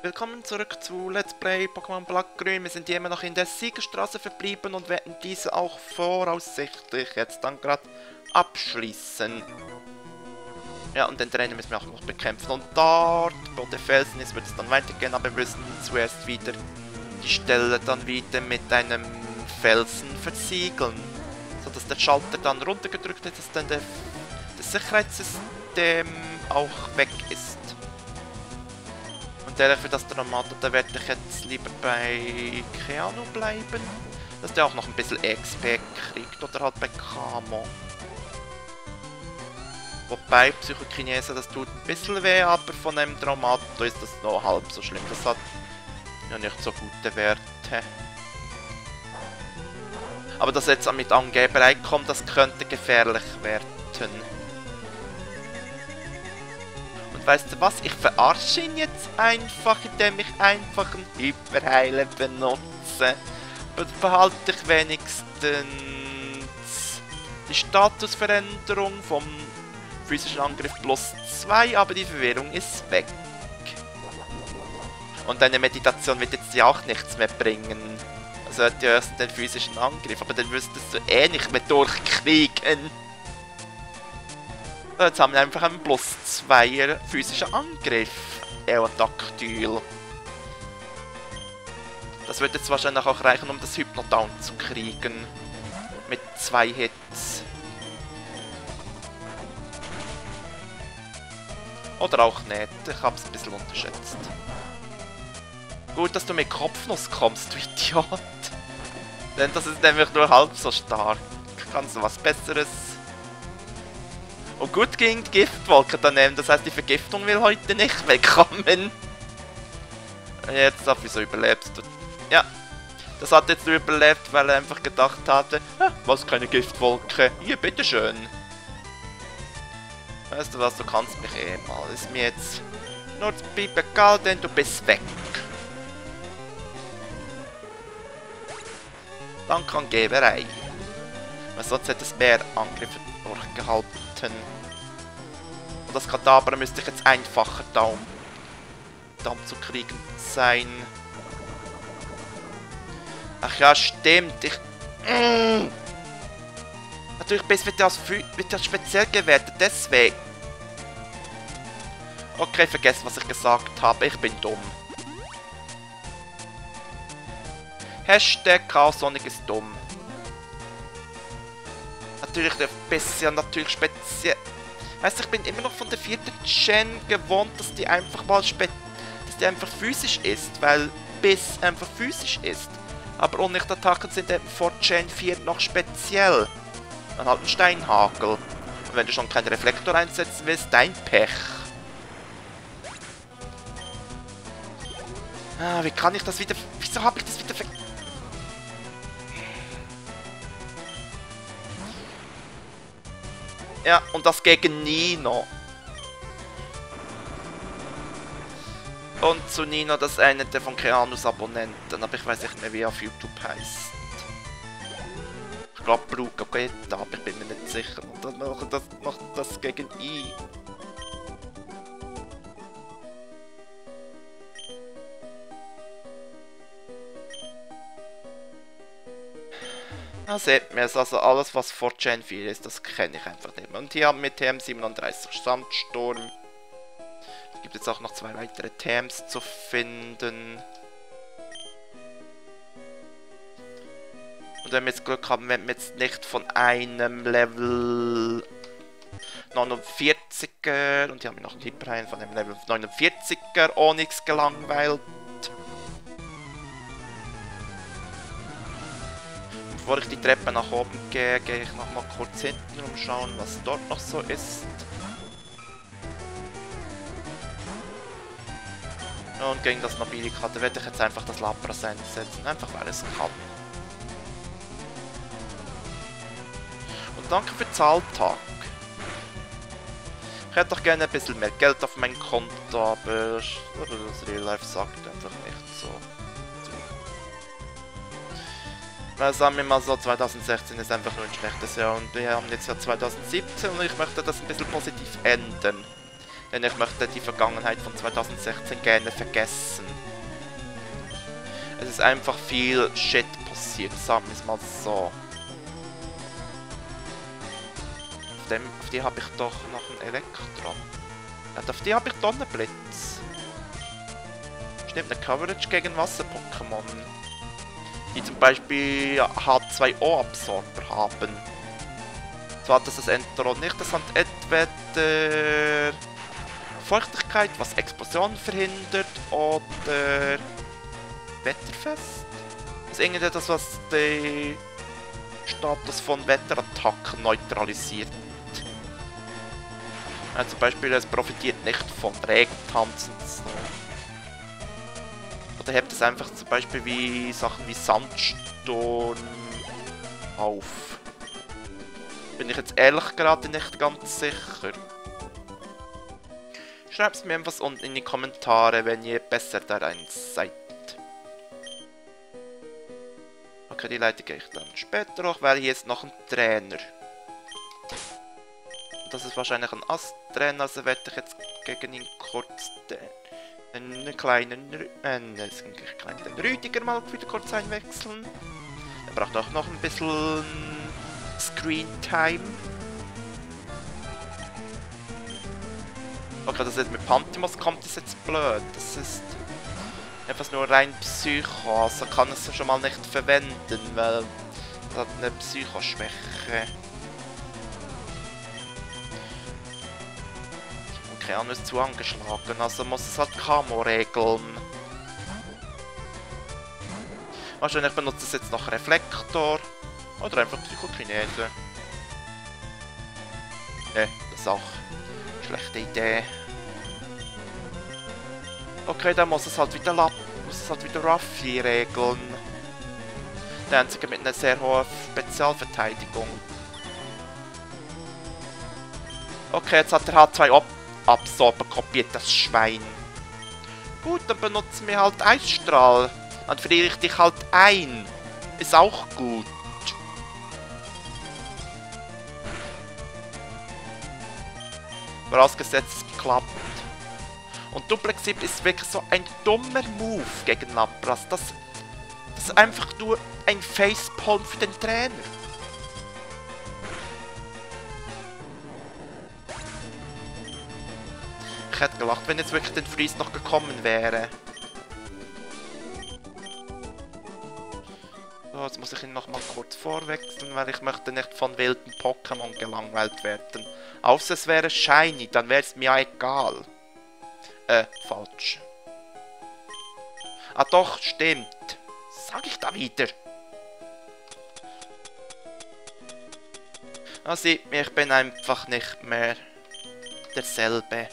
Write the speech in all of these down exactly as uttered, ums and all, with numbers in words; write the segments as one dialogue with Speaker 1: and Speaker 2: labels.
Speaker 1: Willkommen zurück zu Let's Play Pokémon Blattgrün. Wir sind hier immer noch in der Siegerstraße verblieben und werden diese auch voraussichtlich jetzt dann gerade abschließen. Ja, und den Trainer müssen wir auch noch bekämpfen. Und dort, wo der Felsen ist, wird es dann weitergehen, aber wir müssen zuerst wieder die Stelle dann wieder mit einem Felsen versiegeln. Sodass der Schalter dann runtergedrückt ist, dass dann der, das Sicherheitssystem auch weg ist. Und der für das Dramato, da werde ich jetzt lieber bei Keanu bleiben. Dass der auch noch ein bisschen X P kriegt. Oder halt bei Kamo. Wobei Psychokinese, das tut ein bisschen weh, aber von einem Dramato ist das noch halb so schlimm. Das hat ja nicht so gute Werte. Aber dass jetzt mit Angeberei kommt, das könnte gefährlich werden. Weißt du was? Ich verarsche ihn jetzt einfach, indem ich einfach einen Hyperheiler benutze. Aber behalte ich wenigstens die Statusveränderung vom physischen Angriff plus zwei, aber die Verwirrung ist weg. Und deine Meditation wird jetzt ja auch nichts mehr bringen. Also hat ja erst den physischen Angriff, aber den wirst du eh nicht mehr durchkriegen. Jetzt haben wir einfach einen plus zweier physischen Angriff. Aerodactyl. Das wird jetzt wahrscheinlich auch reichen, um das Hypnodown zu kriegen. Mit zwei Hits. Oder auch nicht. Ich hab's ein bisschen unterschätzt. Gut, dass du mit Kopfnuss kommst, du Idiot. Denn das ist nämlich nur halb so stark. Kannst du was Besseres? Und gut gegen die Giftwolke daneben, das heißt, die Vergiftung will heute nicht wegkommen. Jetzt, wieso überlebst du? Ja, das hat jetzt nur überlebt, weil er einfach gedacht hatte, ah, was, keine Giftwolke, hier, bitteschön. Weißt du was, du kannst mich eh mal, ist mir jetzt nur egal, denn du bist weg. Dank Angeberei. Weil sonst hätte es mehr Angriffe durchgehalten. Und das Kadabra müsste ich jetzt einfacher Daum, Daum zu kriegen sein. Ach ja, stimmt. Ich. Mm. Natürlich bis wird das, wird das speziell gewertet, deswegen. Okay, vergesst, was ich gesagt habe. Ich bin dumm. Hashtag Chaos Sonic ist dumm. Natürlich ein bisschen, natürlich speziell. Weißt du, ich bin immer noch von der vierten Gen gewohnt, dass die einfach mal spe dass die einfach physisch ist, weil Biss einfach physisch ist. Aber Unlichtattacken sind eben vor Gen vier noch speziell. Dann halt ein Steinhagel. Und wenn du schon keinen Reflektor einsetzen willst, dein Pech. Ah, wie kann ich das wieder... Wieso habe ich das wieder ver... Ja, und das gegen Nino. Und zu Nino, das ist einer der von Keanus Abonnenten, aber ich weiß nicht mehr, wie er auf YouTube heißt. Ich glaube Bruca Geta, aber ich bin mir nicht sicher. Und dann macht das, macht das gegen ihn. Da seht ihr es, also alles was vor Gen vier ist, das kenne ich einfach nicht mehr. Und hier haben wir T M siebenunddreißig Sandsturm. Es gibt jetzt auch noch zwei weitere T Ms zu finden. Und wenn wir jetzt Glück haben, werden wir jetzt nicht von einem Level neunundvierziger und hier haben wir noch einen Hyperhain von einem Level neunundvierziger Onyx gelangweilt. Bevor ich die Treppe nach oben gehe, gehe ich noch mal kurz hinten umschauen, was dort noch so ist. Und gegen das Nobilika, da werde ich jetzt einfach das Lapras einsetzen, einfach weil es kann. Und danke für Zahltag. Ich hätte doch gerne ein bisschen mehr Geld auf mein Konto, aber das Real Life sagt einfach nicht so. Weil sagen wir mal so, zwanzig sechzehn ist einfach nur ein schlechtes Jahr und wir haben jetzt ja zwanzig siebzehn und ich möchte das ein bisschen positiv ändern. Denn ich möchte die Vergangenheit von zweitausendsechzehn gerne vergessen. Es ist einfach viel Shit passiert, sagen wir es mal so. Auf, dem, auf die habe ich doch noch ein Elektron. Ja, auf die habe ich Donnerblitz. Stimmt, eine Coverage gegen Wasser-Pokémon. Die zum Beispiel H zwei O-Absorber haben. Zwar hat das das Enteron nicht, das hat entweder Feuchtigkeit, was Explosionen verhindert, oder wetterfest. Das ist irgendwie das, was den Status von Wetterattacken neutralisiert. Ja, zum Beispiel, es profitiert nicht von Regentanzen. Oder hebt es einfach zum Beispiel wie Sachen wie Sandsturm auf. Bin ich jetzt ehrlich gerade nicht ganz sicher. Schreibt es mir einfach unten in die Kommentare, wenn ihr besser darin seid. Okay, die Leiter gehe ich dann später hoch, weil hier ist noch ein Trainer. Das ist wahrscheinlich ein Ast-Trainer, also werde ich jetzt gegen ihn kurz den, einen kleinen, äh, einen kleinen Rüdiger mal wieder kurz einwechseln. Er braucht auch noch ein bisschen Screen-Time. Okay, das jetzt mit Pantimos kommt, ist jetzt blöd. Das ist etwas nur rein Psycho, also kann es schon mal nicht verwenden, weil es hat eine Psychoschwäche. Okay, Anu ist zu angeschlagen, also muss es halt Camo regeln. Wahrscheinlich benutzt es jetzt noch Reflektor oder einfach Psychokinese. Ne, das ist auch eine schlechte Idee. Okay, dann muss es halt wieder Lapp, muss es halt wieder Ruffy regeln. Der einzige mit einer sehr hohen Spezialverteidigung. Okay, jetzt hat der H zwei Absorber kopiert, das Schwein. Gut, dann benutzen wir halt Eisstrahl. Dann friere ich dich halt ein. Ist auch gut. Vorausgesetzt, es klappt. Und Duplexip ist wirklich so ein dummer Move gegen Lapras. Das, das ist einfach nur ein Facepalm für den Trainer. Ich hätte gelacht, wenn jetzt wirklich der Freeze noch gekommen wäre. So, jetzt muss ich ihn noch mal kurz vorwechseln, weil ich möchte nicht von wilden Pokémon gelangweilt werden. Außer es wäre Shiny, dann wäre es mir egal. Äh, falsch. Ah doch, stimmt. Sag ich da wieder. Ah, sieht mir, ich bin einfach nicht mehr derselbe.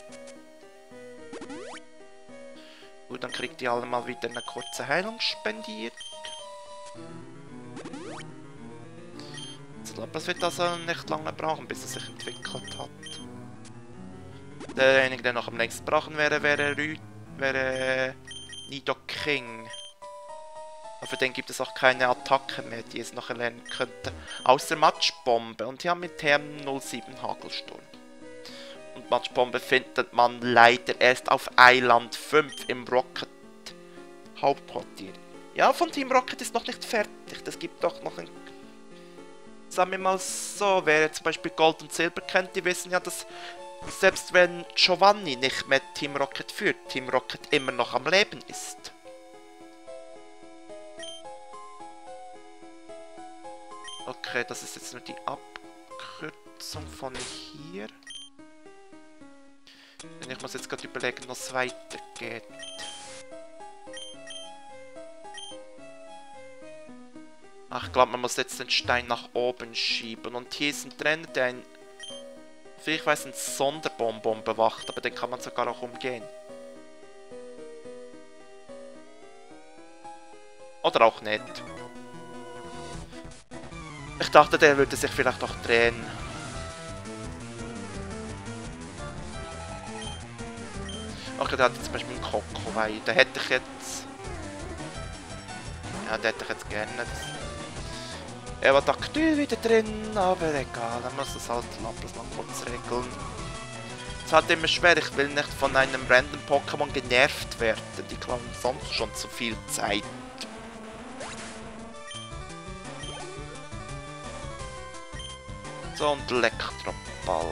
Speaker 1: Gut, dann kriegt ihr alle mal wieder eine kurze Heilung spendiert. Das wird also nicht lange brauchen, bis es sich entwickelt hat. Derjenige, der noch am längsten brauchen wäre, wäre Rü wäre Nidoking. Aber für den gibt es auch keine Attacke mehr, die es noch erlernen könnte. Außer Matschbombe. Und die haben mit T M null sieben Hagelsturm. Und Matschbombe findet man leider erst auf Eiland fünf im Rocket Hauptquartier. Ja, von Team Rocket ist noch nicht fertig. Das gibt doch noch ein... Sagen wir mal so, wer zum Beispiel Gold und Silber kennt, die wissen ja, dass selbst wenn Giovanni nicht mehr Team Rocket führt, Team Rocket immer noch am Leben ist. Okay, das ist jetzt nur die Abkürzung von hier. Denn ich muss jetzt gerade überlegen, was weitergeht. Ach, ich glaube, man muss jetzt den Stein nach oben schieben. Und hier ist ein Trainer, der ein... Wie ich weiß, ein Sonderbonbon bewacht, aber den kann man sogar auch umgehen. Oder auch nicht. Ich dachte, der würde sich vielleicht auch drehen. Okay, der hat jetzt zum Beispiel einen Kokowai. Da hätte ich jetzt... Ja, den hätte ich jetzt gerne. Das er war Taktyl wieder drin, aber egal, dann muss das halt Lapras mal kurz regeln. Es hat immer schwer, ich will nicht von einem random Pokémon genervt werden. Die klauen sonst schon zu viel Zeit. So, und Elektroball.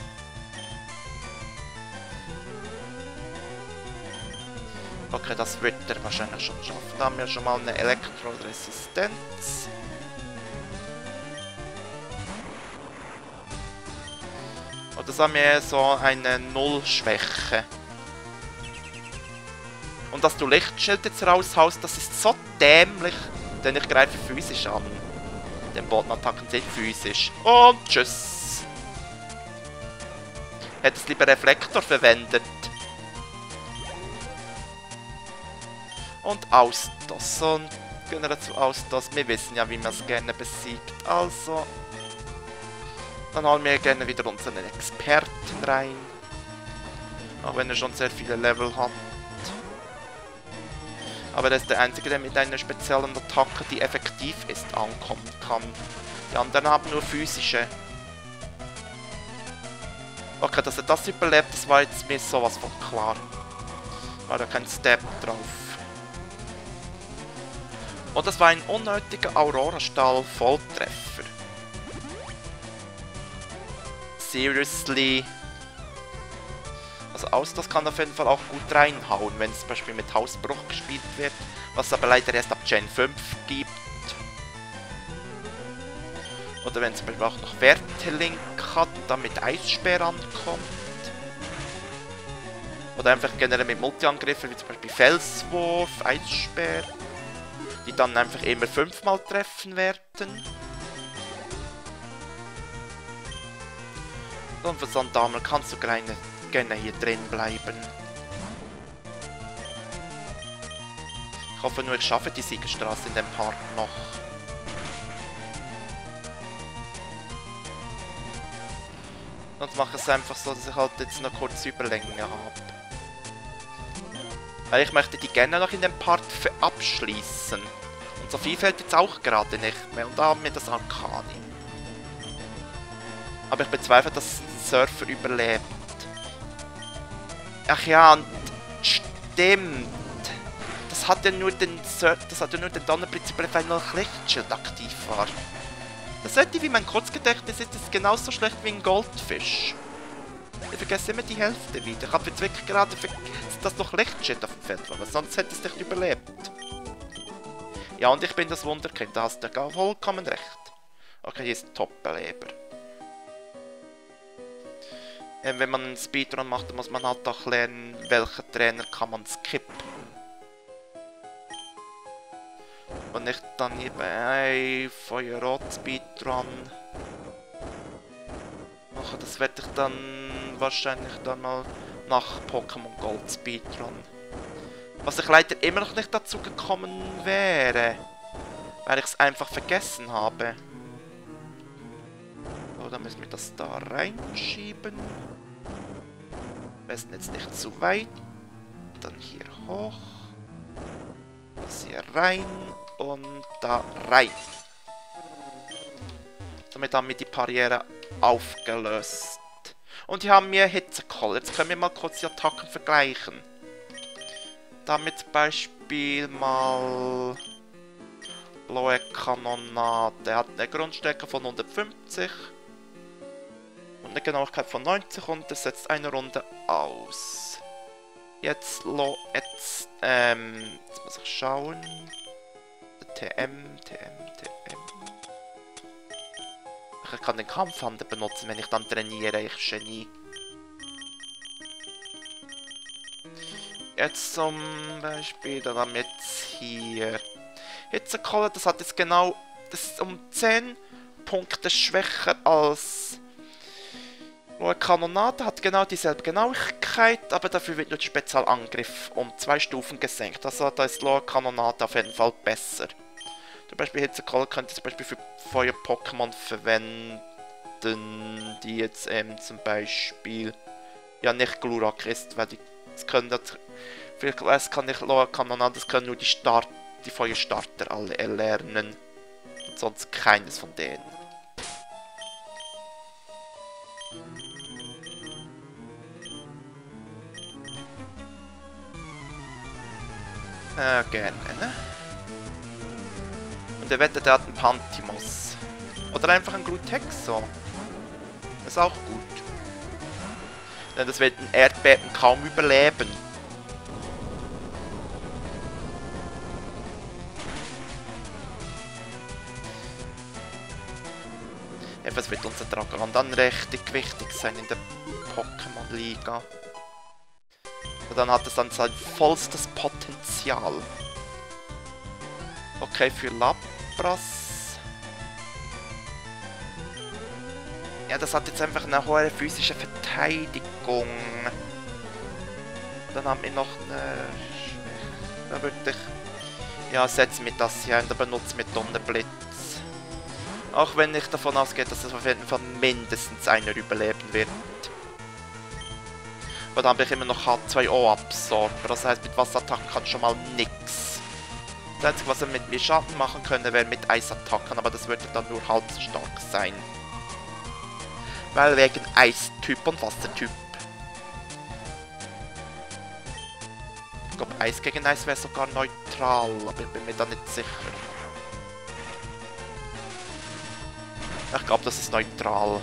Speaker 1: Okay, das wird er wahrscheinlich schon schaffen. Da haben wir schon mal eine Elektroresistenz. Und das haben wir so eine Null-Schwäche. Und dass du Lichtschild jetzt raushaust, das ist so dämlich, denn ich greife physisch an. Den Bodenattacken sind physisch. Und tschüss. Hättest lieber Reflektor verwendet. Und Austos. Und gehen wir zu Austos. Wir wissen ja, wie man es gerne besiegt. Also. Dann holen wir gerne wieder unseren Experten rein. Auch wenn er schon sehr viele Level hat. Aber er ist der einzige, der mit einer speziellen Attacke, die effektiv ist, ankommen kann. Die anderen haben nur physische. Okay, dass er das überlebt, das war jetzt mir sowas von klar. War da kein Step drauf. Und das war ein unnötiger Aurora-Stahl-Volltreffer. Seriously. Also Austos kann auf jeden Fall auch gut reinhauen, wenn es zum Beispiel mit Hausbruch gespielt wird, was es aber leider erst ab Gen fünf gibt. Oder wenn es zum Beispiel auch noch Wertelink hat, dann mit Eisspeer ankommt. Oder einfach generell mit Multiangriffen, wie zum Beispiel Felswurf, Eisspeer, die dann einfach immer fünfmal treffen werden. Und für Sandamel kannst du gerne, gerne hier drin bleiben. Ich hoffe nur, ich schaffe die Siegerstraße in dem Part noch. Und mache es einfach so, dass ich halt jetzt noch kurz Überlänge habe. Weil ich möchte die gerne noch in dem Part abschließen. Und Sophie fällt jetzt auch gerade nicht mehr. Und da haben wir das Arcani. Aber ich bezweifle, dass der Surfer überlebt. Ach ja, und stimmt. Das hat ja nur den Sur das hat ja nur den Donnerblitz überlebt, weil noch Lichtschild aktiv war. Das sollte, wie mein Kurzgedächtnis ist, ist genauso schlecht wie ein Goldfisch. Ich vergesse immer die Hälfte wieder. Ich habe jetzt wirklich gerade vergessen, dass noch Lichtschild auf dem Feld war, sonst hätte es nicht überlebt. Ja, und ich bin das Wunderkind, da hast du ja vollkommen recht. Okay, hier ist ein Top-Beleber. Ähm, wenn man einen Speedrun macht, muss man halt auch lernen, welcher Trainer kann man skippen. Und nicht dann hier bei Feuerrot Speedrun. Ach, das werde ich dann wahrscheinlich dann mal nach Pokémon Gold Speedrun. Was ich leider immer noch nicht dazu gekommen wäre, weil ich es einfach vergessen habe. So, dann müssen wir das da reinschieben. Am besten jetzt nicht zu weit. Dann hier hoch. Das hier rein. Und da rein. Damit haben wir die Barriere aufgelöst. Und hier haben wir Hitzekoll. Jetzt können wir mal kurz die Attacken vergleichen. Damit zum Beispiel mal blaue Kanonade. Er hat eine Grundstärke von hundertfünfzig und eine Genauigkeit von neunzig und das setzt eine Runde aus. Jetzt lo jetzt ähm jetzt muss ich schauen. T M, T M, T M. Ich kann den Kampfhander benutzen, wenn ich dann trainiere, ich Genie. Jetzt zum Beispiel, dann haben wir jetzt hier Hitzekolle, das hat jetzt genau, das ist um zehn Punkte schwächer als Blaue Kanonade, hat genau dieselbe Genauigkeit, aber dafür wird nur der Spezialangriff um zwei Stufen gesenkt. Also da ist Blaue Kanonade auf jeden Fall besser. Zum Beispiel Hitzekolle könnt ihr zum Beispiel für Feuer-Pokémon verwenden, die jetzt ähm, zum Beispiel ja nicht Glurak ist, weil die das können das, vielleicht weiß kann ich Blaue Kanonade, das können nur die Start, die Feuerstarter alle erlernen und sonst keines von denen. Äh, gerne, ne? Und er wettet, er hat einen Pantimos. Oder einfach einen Glutexo. Ist auch gut. Denn das wird ein Erdbeben kaum überleben. Etwas wird unser Dragon dann richtig wichtig sein in der Pokémon-Liga. Und dann hat es dann sein vollstes Potenzial. Okay, für Lapras. Ja, das hat jetzt einfach eine hohe physische Verteidigung. Dann haben wir noch eine... Da würde ich... Ja, setzen wir das hier ein, da benutzen wir Donnerblitz. Auch wenn ich davon ausgehe, dass es auf jeden Fall mindestens einer überleben wird. Aber dann habe ich immer noch H zwei O Absorber, das heißt mit Wasserattacken kann schon mal nix. Das Einzige, was er mit mir Schaden machen könnte, wäre mit Eisattacken, aber das würde dann nur halb so stark sein. Weil wegen Eistyp und Wassertyp. Ich glaube, Eis gegen Eis wäre sogar neutral, aber ich bin mir da nicht sicher. Ich glaube, das ist neutral.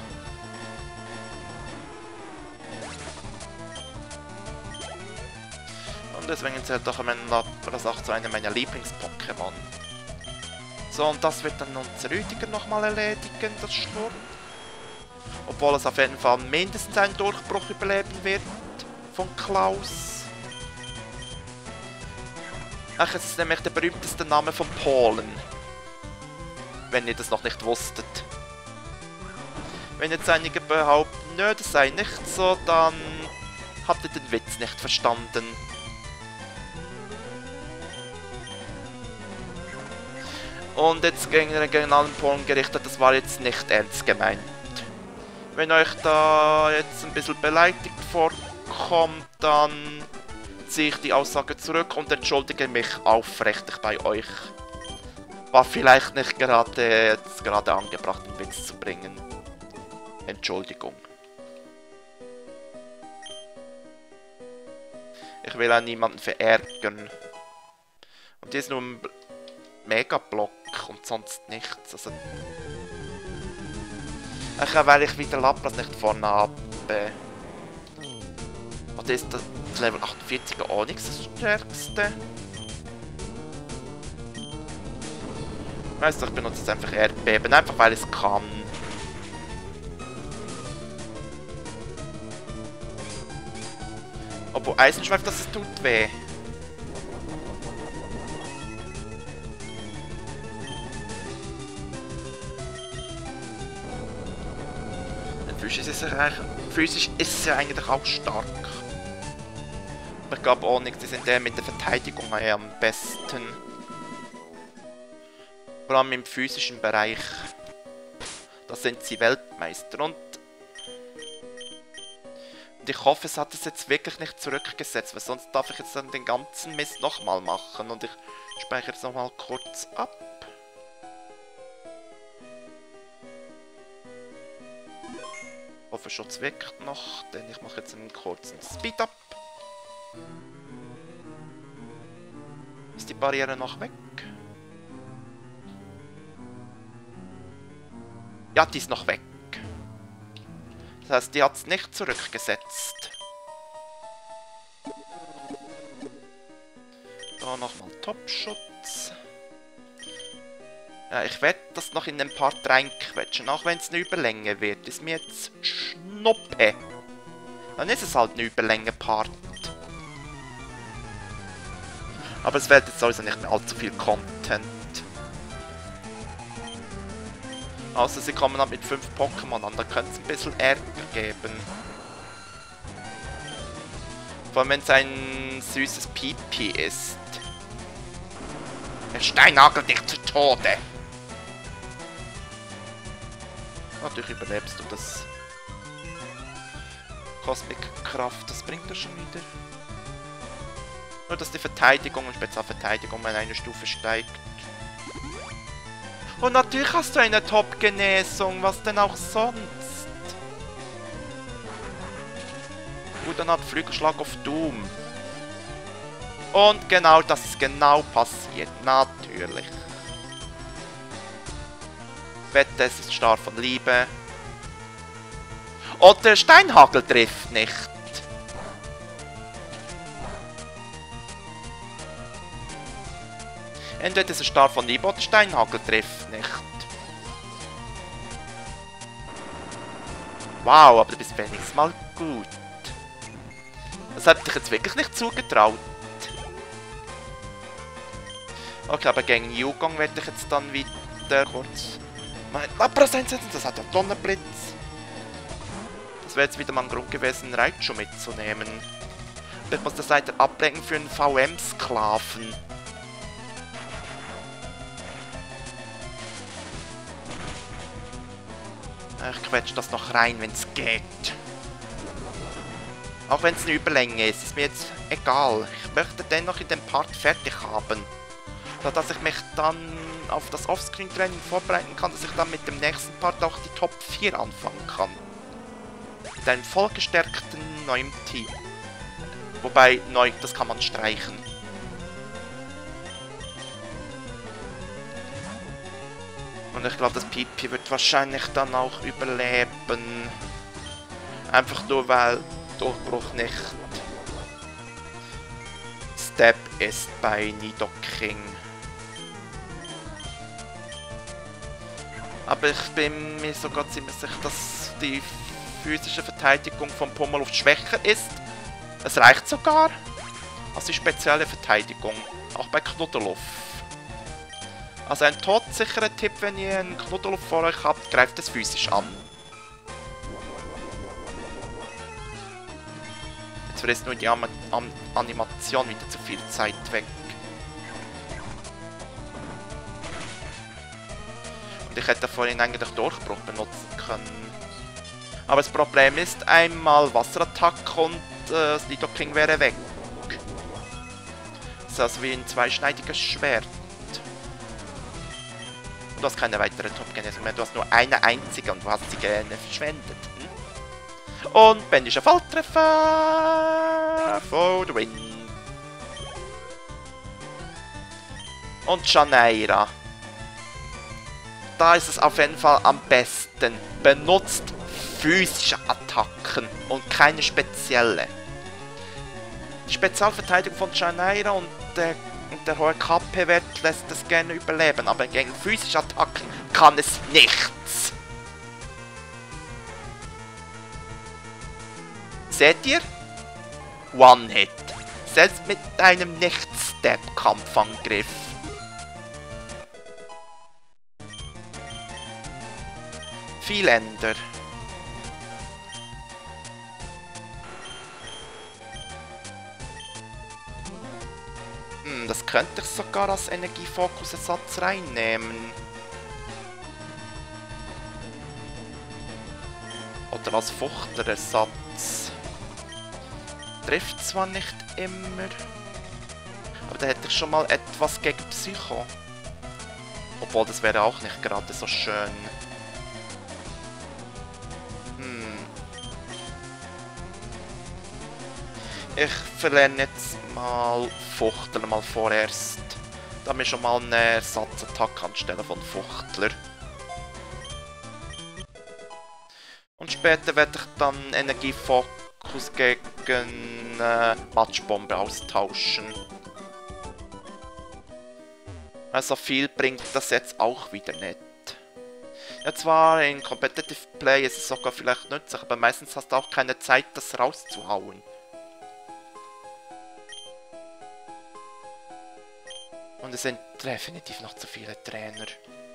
Speaker 1: Und deswegen zählt auch mein Lapras auch zu einem meiner Lieblings-Pokémon. So, und das wird dann unser Rüdiger nochmal erledigen, das Schnurr. Obwohl es auf jeden Fall mindestens einen Durchbruch überleben wird von Klaus. Ach, es ist nämlich der berühmteste Name von Polen. Wenn ihr das noch nicht wusstet. Wenn jetzt einige behaupten, nö, das sei nicht so, dann habt ihr den Witz nicht verstanden. Und jetzt gegen den regionalen Polen gerichtet, das war jetzt nicht ernst gemeint. Wenn euch da jetzt ein bisschen beleidigt vorkommt, dann ziehe ich die Aussage zurück und entschuldige mich aufrichtig bei euch. War vielleicht nicht gerade jetzt gerade angebracht, einen Witz zu bringen. Entschuldigung. Ich will auch niemanden verärgern. Und hier ist nur ein Megablock und sonst nichts. Also ich weil ich wieder Lapras nicht vorne habe. Und ist das Level achtundvierziger Onyx das stärkste? Weißt du, ich benutze jetzt einfach Erdbeben, einfach weil ich es kann. Obwohl Eisenschweif, das tut weh. Physisch ist, er, physisch ist es ja eigentlich auch stark. Aber ich glaube auch nicht, die sind der mit der Verteidigung am besten. Vor allem im physischen Bereich. Da sind sie Weltmeister. Und, und ich hoffe, es hat es jetzt wirklich nicht zurückgesetzt, weil sonst darf ich jetzt dann den ganzen Mist nochmal machen. Und ich speichere jetzt nochmal kurz ab. Schutz wirkt noch, denn ich mache jetzt einen kurzen Speed-Up. Ist die Barriere noch weg? Ja, die ist noch weg. Das heißt, die hat es nicht zurückgesetzt. Da nochmal Top-Schutz. Ja, ich werde das noch in den Part reinquetschen, auch wenn es eine Überlänge wird. Ist mir jetzt Schnuppe. Dann ist es halt eine Überlänge-Part. Aber es wird jetzt sowieso nicht mehr allzu viel Content. Außer sie kommen dann mit fünf Pokémon an, da könnte es ein bisschen Ärger geben. Vor allem wenn es ein süßes Pipi ist. Der Stein nagelt dich zu Tode. Natürlich überlebst du das. Cosmic Kraft, das bringt er schon wieder. Nur, dass die Verteidigung und Spezialverteidigung um eine Stufe steigt. Und natürlich hast du eine Top-Genesung, was denn auch sonst? Gut, dann hat Flügelschlag auf Doom. Und genau das ist genau passiert. Natürlich. Wette, es ist Star von Liebe. Und der Steinhagel trifft nicht. Entweder ist es Star von Liebe oder Steinhagel trifft nicht. Wow, aber du bist wenigstens mal gut. Das hätte ich jetzt wirklich nicht zugetraut. Okay, aber gegen Yugong werde ich jetzt dann wieder kurz mein Lapras einsetzen. Das hat ja Donnerblitz. Das wäre jetzt wieder mal ein Grund gewesen, Raichu mitzunehmen. Ich muss das weiter ablenken für einen V M-Sklaven. Ich quetsche das noch rein, wenn es geht. Auch wenn es eine Überlänge ist, ist mir jetzt egal. Ich möchte dennoch in dem Part fertig haben. Sodass ich mich dann auf das Offscreen-Training vorbereiten kann, dass ich dann mit dem nächsten Part auch die Top vier anfangen kann. Mit einem vollgestärkten neuen Team. Wobei, neu, das kann man streichen. Und ich glaube, das Pipi wird wahrscheinlich dann auch überleben. Einfach nur, weil Durchbruch nicht Step ist bei Nidoking. Aber ich bin mir sogar ziemlich sicher, dass die physische Verteidigung von Pummeluft schwächer ist. Es reicht sogar als die spezielle Verteidigung, auch bei Knuddeluff. Also ein todsicherer Tipp, wenn ihr einen Knuddeluff vor euch habt, greift es physisch an. Jetzt frisst nur die Am Am Animation wieder zu viel Zeit weg. Und ich hätte vorhin eigentlich Durchbruch benutzen können. Aber das Problem ist, einmal Wasserattack und äh, das Nidoking wäre weg. Das ist also wie ein zweischneidiges Schwert. Du hast keine weitere Top-Genesung mehr, du hast nur eine einzige und du hast sie gerne verschwendet. Hm? Und bändischer Volltreffer for the win. Und Janeira. Da ist es auf jeden Fall am besten. Benutzt physische Attacken und keine spezielle. Die Spezialverteidigung von Janeira und der Und der hohe K P-Wert lässt es gerne überleben, aber gegen physische Attacken kann es nichts. Seht ihr? One-Hit. Selbst mit einem Nicht-Step-Kampfangriff. Vieländer. Das könnte ich sogar als Energiefokus-Ersatz reinnehmen. Oder als Fuchtlerersatz. Trifft zwar nicht immer, aber da hätte ich schon mal etwas gegen Psycho. Obwohl, das wäre auch nicht gerade so schön. Hm. Ich verlerne jetzt mal Fuchtler mal vorerst. Da mir schon mal eine Ersatzattacke anstelle von Fuchtler. Und später werde ich dann Energiefokus gegen äh, Matschbombe austauschen. Also viel bringt das jetzt auch wieder nicht. Ja, zwar in Competitive Play ist es sogar vielleicht nützlich, aber meistens hast du auch keine Zeit, das rauszuhauen. Und es sind definitiv noch zu viele Trainer.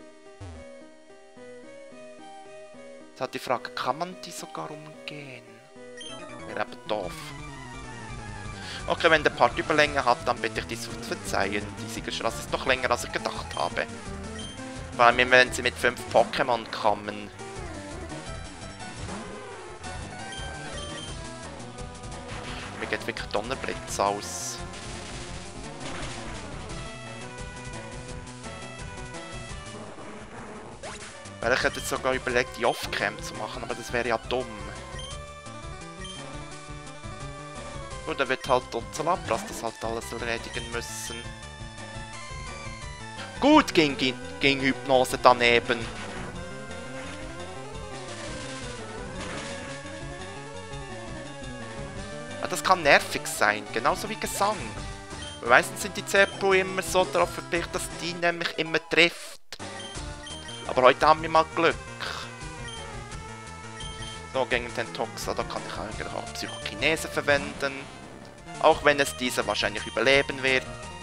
Speaker 1: Jetzt hat die Frage, kann man die sogar umgehen? Wäre aber doof. Okay, wenn der Part Überlänge hat, dann bitte ich die zu verzeihen. Die Siegerstraße ist doch länger, als ich gedacht habe. Vor allem, wenn sie mit fünf Pokémon kommen. Mir geht wirklich Donnerblitz aus. Weil ich hätte jetzt sogar überlegt, die Off-Cam zu machen, aber das wäre ja dumm. Gut, dann wird halt unser Lapras das halt alles erledigen müssen. Gut ging, ging, ging Hypnose daneben. Ja, das kann nervig sein, genauso wie Gesang. Meistens sind die C P U immer so darauf verpflichtet, dass die nämlich immer trifft. Aber heute haben wir mal Glück. So, gegen den Toxa, da kann ich eigentlich auch Psychokinese verwenden. Auch wenn es dieser wahrscheinlich überleben wird.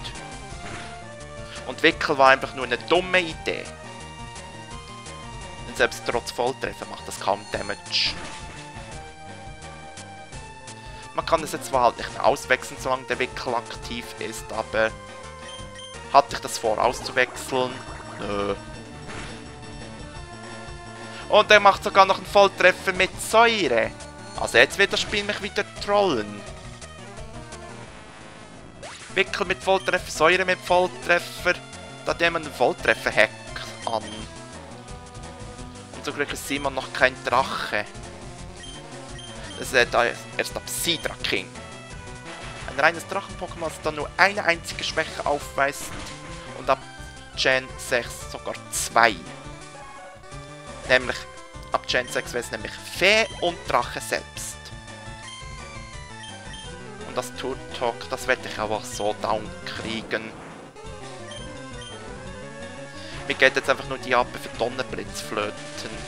Speaker 1: Und Wickel war einfach nur eine dumme Idee. Denn selbst trotz Volltreffer macht das kaum Damage. Man kann es jetzt zwar halt nicht mehr auswechseln, solange der Wickel aktiv ist, aber... Hatte ich das vor, auszuwechseln? Nö. Und er macht sogar noch einen Volltreffer mit Säure. Also jetzt wird das Spiel mich wieder trollen. Wickel mit Volltreffer, Säure mit Volltreffer. Da hat jemand einen Volltreffer-Hack an. Und zum Glück ist Simon noch kein Drache. Das ist da erst ab Sidra King. Ein reines Drachen-Pokémon, das dann nur eine einzige Schwäche aufweist. Und ab Gen sechs sogar zwei. Nämlich, ab Gen sechs wäre es nämlich Fee und Drache selbst. Und das Turtok, das werde ich aber so down kriegen. Mir geht jetzt einfach nur die Appe für Donnerblitz flöten.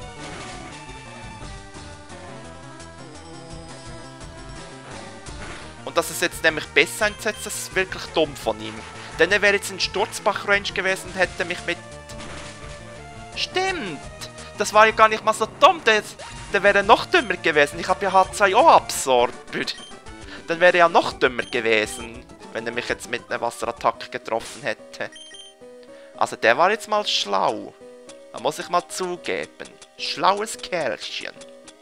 Speaker 1: Und dass es jetzt nämlich besser einsetzt, das ist wirklich dumm von ihm. Denn er wäre jetzt in Sturzbach-Range gewesen und hätte mich mit... Stimmt! Das war ja gar nicht mal so dumm, der, der wäre noch dümmer gewesen. Ich habe ja H zwei O-Absorber. Dann wäre er ja noch dümmer gewesen, wenn er mich jetzt mit einer Wasserattacke getroffen hätte. Also der war jetzt mal schlau. Da muss ich mal zugeben. Schlaues Kerlchen.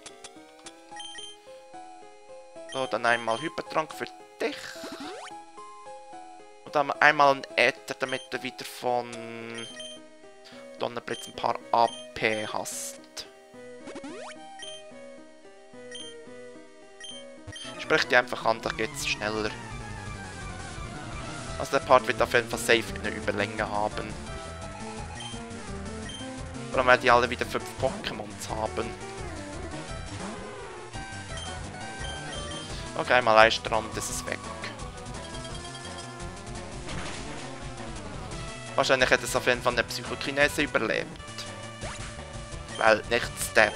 Speaker 1: So, dann einmal Hypertrank für dich. Und dann einmal ein Äther, damit du wieder von Donnerblitz ein paar A P hast. Sprich die einfach an, da geht's schneller. Also der Part wird auf jeden Fall safe eine Überlänge haben. Vor allem, weil die alle wieder fünf Pokémons haben. Okay, einmal Eistrand, das ist weg. Wahrscheinlich hätte es auf jeden Fall eine Psychokinese überlebt. Weil nicht Step.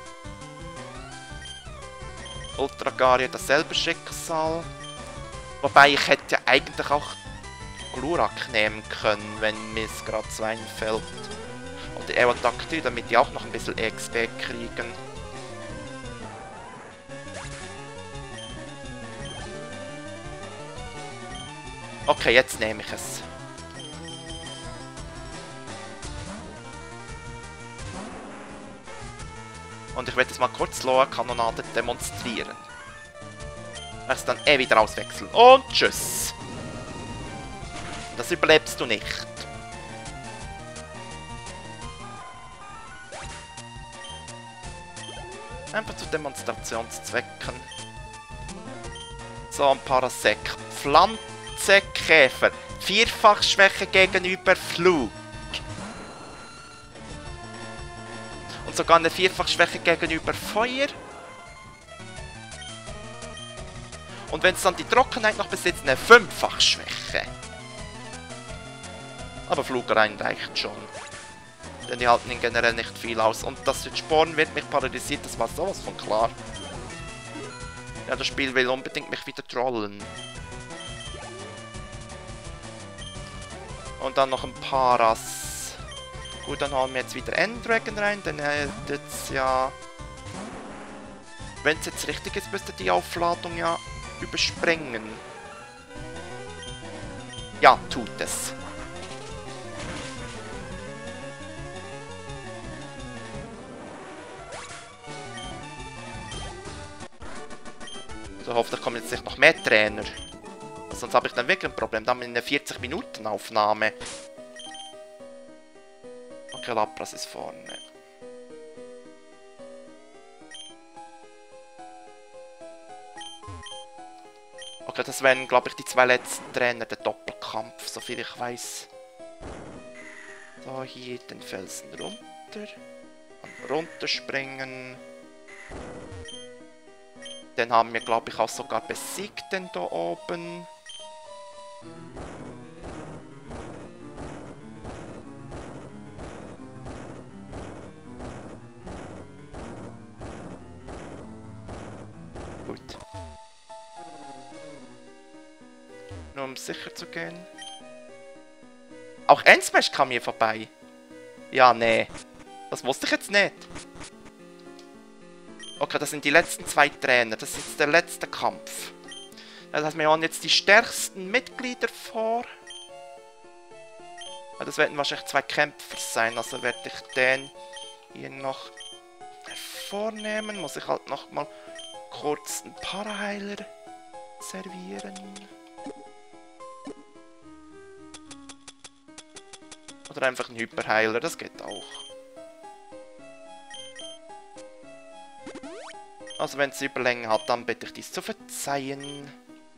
Speaker 1: Ultragaria dasselbe Schicksal. Wobei ich hätte ja eigentlich auch Glurak nehmen können, wenn mir es gerade so einfällt. Oder Eodactyl, damit die auch noch ein bisschen X P kriegen. Okay, jetzt nehme ich es. Und ich werde jetzt mal kurz Loa-Kanonade demonstrieren. Ich es dann eh wieder auswechseln. Und tschüss. Das überlebst du nicht. Einfach zu Demonstrationszwecken. So, ein Parasek. Pflanzenkäfer. Vierfachschwäche gegenüber Flug. Und sogar eine Vierfachschwäche gegenüber Feuer. Und wenn es dann die Trockenheit noch besitzt, eine Fünffachschwäche. Aber Flug rein reicht schon. Denn die halten ihn generell nicht viel aus. Und das mit Sporen wird mich paralysiert, das war sowas von klar. Ja, das Spiel will unbedingt mich wieder trollen. Und dann noch ein Paras. Gut, dann hauen wir jetzt wieder Endragon rein, denn er hat jetzt ja... Wenn es jetzt richtig ist, müsste die Aufladung ja überspringen. Ja, tut es. So, hoffentlich kommen jetzt nicht noch mehr Trainer. Sonst habe ich dann wirklich ein Problem. Dann haben wir eine vierzig Minuten Aufnahme. Okay, Lapras ist vorne. Okay, das wären, glaube ich, die zwei letzten Trainer, der Doppelkampf, soviel ich weiß. So, hier den Felsen runter. Runterspringen. Den haben wir, glaube ich, auch sogar besiegt, den da oben. Gut. Nur um sicher zu gehen. Auch N-Smash kam hier vorbei. Ja, nee. Das wusste ich jetzt nicht. Okay, das sind die letzten zwei Trainer. Das ist jetzt der letzte Kampf. Das heißt, wir haben jetzt die stärksten Mitglieder vor. Ja, das werden wahrscheinlich zwei Kämpfer sein. Also werde ich den hier noch vornehmen. Muss ich halt noch mal kurz einen Paraheiler servieren. Oder einfach einen Hyperheiler, das geht auch. Also wenn es Überlänge hat, dann bitte ich dies zu verzeihen.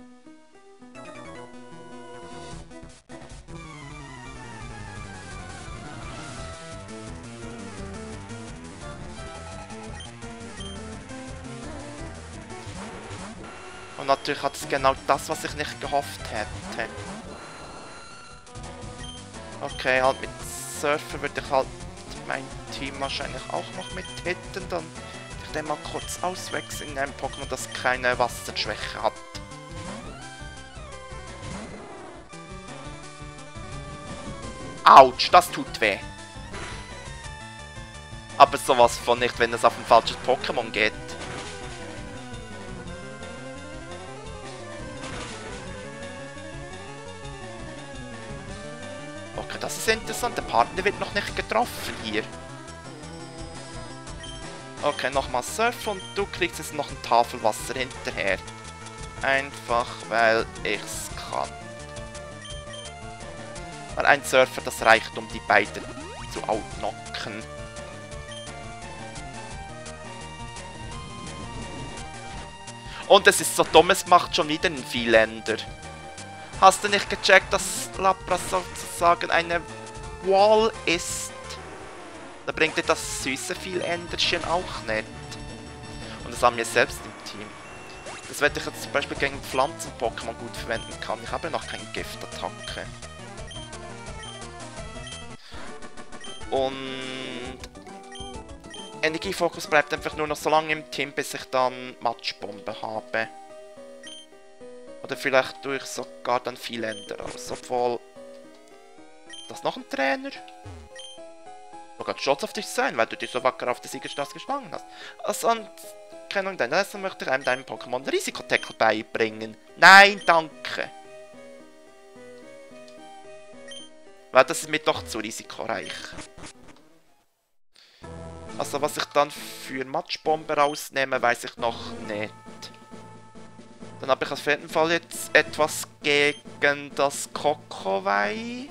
Speaker 1: Und natürlich hat es genau das, was ich nicht gehofft hätte. Okay, halt mit Surfer würde ich halt mein Team wahrscheinlich auch noch mit hitten. Dann würde ich den mal kurz auswechseln in einem Pokémon, das keine Wasserschwäche hat. Autsch, das tut weh. Aber sowas von nicht, wenn es auf ein falsches Pokémon geht. Okay, das ist interessant. Der Partner wird noch nicht getroffen hier. Okay, nochmal Surf und du kriegst jetzt noch ein Tafelwasser hinterher. Einfach, weil ich's kann. Weil ein Surfer, das reicht, um die beiden zu outknocken. Und es ist so dumm, es macht schon wieder einen Vieländer. Hast du nicht gecheckt, dass Lapras sozusagen eine Wall ist? Da bringt dir das süße Vieländerchen auch nicht. Und das haben wir selbst im Team. Das werde ich jetzt zum Beispiel gegen Pflanzen-Pokémon gut verwenden kann. Ich habe ja noch keine Giftattacke. Und Energiefokus bleibt einfach nur noch so lange im Team, bis ich dann Matschbombe habe. Oder vielleicht tue ich sogar dann Vieländer aus. Obwohl... Das ist noch ein Trainer? Du kannst stolz auf dich sein, weil du dich so wacker auf der Siegerstraße geschlagen hast. Also, und... keine Ahnung, dann also möchte ich einem deinem Pokémon Risikotackle beibringen. Nein, danke. Weil das ist mir doch zu risikoreich. Also was ich dann für Matschbombe rausnehme, weiß ich noch nicht. Dann habe ich auf jeden Fall jetzt etwas gegen das Kokowai.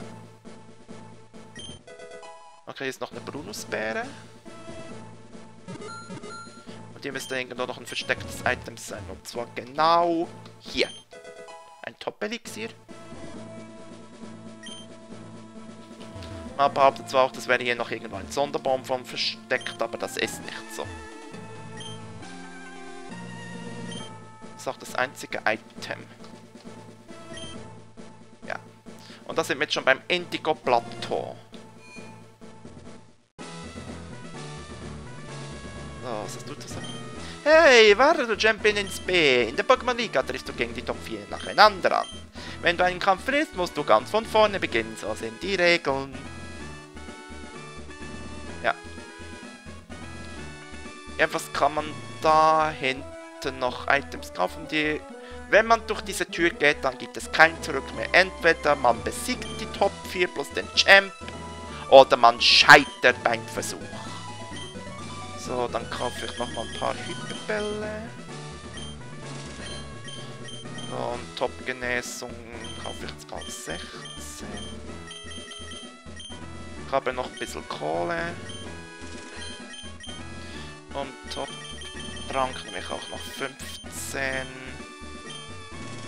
Speaker 1: Okay, hier ist noch eine Brunusbeere. Und hier müsste irgendwo noch ein verstecktes Item sein. Und zwar genau hier. Ein Top-Elixier. Man behauptet zwar auch, das wäre hier noch irgendwo ein Sonderbaum von versteckt, aber das ist nicht so. Das ist auch das einzige Item. Ja. Und da sind wir jetzt schon beim Indigo Plateau. So, was hast du zu sagen? Hey, warte, du Champion ins B. In der Pokémon Liga triffst du gegen die Top vier nacheinander an. Wenn du einen Kampf verlierst, musst du ganz von vorne beginnen. So sind die Regeln. Ja. Ja, was kann man da hinten noch Items kaufen? Die, wenn man durch diese Tür geht, dann gibt es kein Zurück mehr. Entweder man besiegt die Top vier plus den Champ, oder man scheitert beim Versuch. So, dann kaufe ich noch mal ein paar Hyperbälle. Und Top-Genesung kaufe ich jetzt mal sechzehn. Ich habe noch ein bisschen Kohle. Und Top-Trank nehme ich auch noch fünfzehn.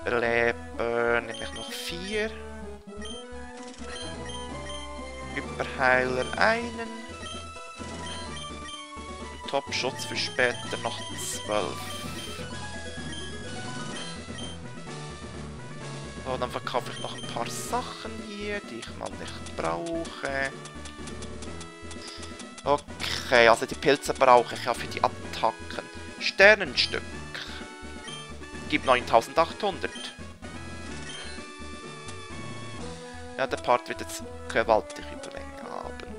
Speaker 1: Leben nehme ich noch vier. Hyperheiler einen. Top-Schutz für später noch zwölf. So, dann verkaufe ich noch ein paar Sachen hier, die ich mal nicht brauche. Okay, also die Pilze brauche ich ja für die Attacken. Sternenstück. Gibt neuntausendachthundert. Ja, der Part wird jetzt gewaltig Überlänge haben.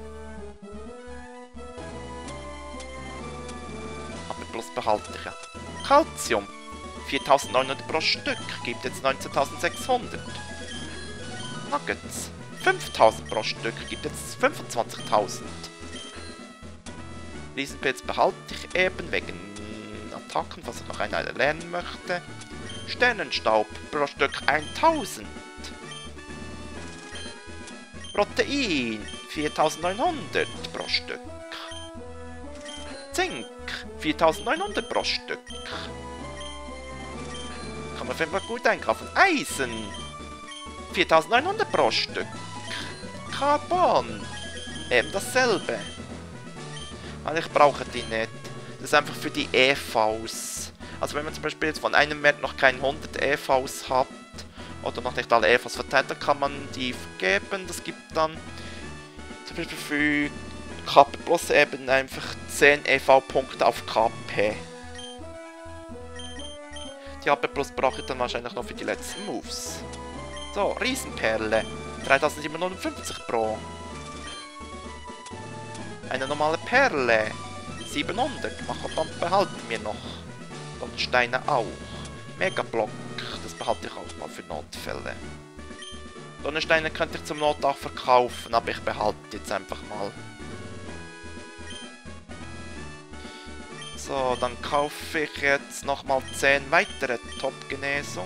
Speaker 1: Aber bloß behalte ich ja. Calcium. viertausendneunhundert pro Stück. Gibt jetzt neunzehntausendsechshundert. Nuggets. fünftausend pro Stück. Gibt jetzt fünfundzwanzigtausend. Riesenpilz behalte ich eben wegen Attacken, falls ich noch eine lernen möchte. Sternenstaub pro Stück eintausend. Protein viertausendneunhundert pro Stück. Zink viertausendneunhundert pro Stück. Kann man auf jeden Fall gut einkaufen. Eisen viertausendneunhundert pro Stück. Carbon eben dasselbe. Also ich brauche die nicht. Das ist einfach für die E Vs. Also wenn man zum Beispiel jetzt von einem Wert noch keine hundert E Vs hat oder noch nicht alle E Vs verteilt, dann kann man die vergeben. Das gibt dann zum Beispiel für K P Plus eben einfach zehn E V-Punkte auf K P. Die K P Plus brauche ich dann wahrscheinlich noch für die letzten Moves. So, Riesenperle. dreitausendsiebenhundertfünfzig pro. Eine normale Perle. siebenhundert. Machopamp behalten wir noch. Steine auch. Megablock. Das behalte ich auch mal für Notfälle. Sonnensteine könnte ich zum Not auch verkaufen, aber ich behalte jetzt einfach mal. So, dann kaufe ich jetzt nochmal zehn weitere Top-Genesung.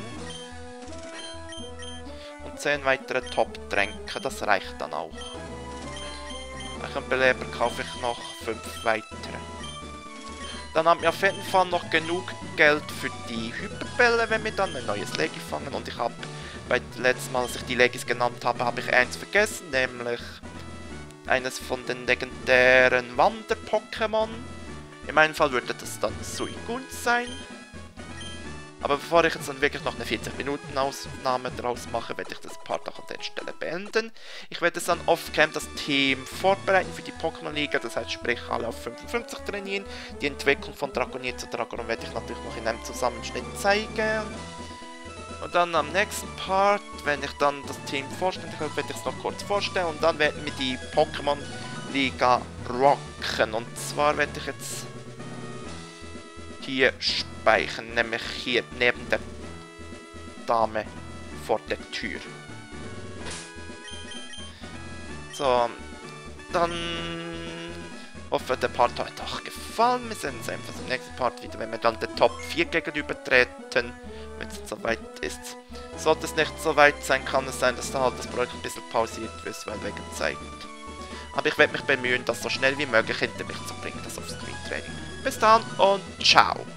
Speaker 1: Und zehn weitere Top-Tränke. Das reicht dann auch. Ein Beleber kaufe ich noch fünf weitere. Dann haben wir auf jeden Fall noch genug Geld für die Hyperbälle, wenn wir dann ein neues Legi fangen. Und ich habe bei dem letzten Mal, als ich die Legis genannt habe, habe ich eins vergessen, nämlich eines von den legendären Wander-Pokémon. In meinem Fall würde das dann Suicune sein. Aber bevor ich jetzt dann wirklich noch eine vierzig Minuten Aufnahme draus mache, werde ich das Part auch an der Stelle beenden. Ich werde dann off-cam das Team vorbereiten für die Pokémon-Liga, das heißt sprich alle auf fünfundfünfzig trainieren. Die Entwicklung von Dragonier zu Dragoron werde ich natürlich noch in einem Zusammenschnitt zeigen. Und dann am nächsten Part, wenn ich dann das Team vorstellen kann, werde ich es noch kurz vorstellen und dann werden wir die Pokémon-Liga rocken. Und zwar werde ich jetzt hier speichern, nämlich hier neben der Dame vor der Tür. So, dann hoffe, der Part hat euch gefallen. Wir sehen uns einfach im nächsten Part wieder, wenn wir dann den Top vier gegenübertreten, wenn es soweit ist. Sollte es nicht so weit sein, kann es sein, dass da halt das Projekt ein bisschen pausiert wird, weil wegen Zeit. Aber ich werde mich bemühen, das so schnell wie möglich hinter mich zu bringen, das Offscreen-Training. Bis dann und ciao!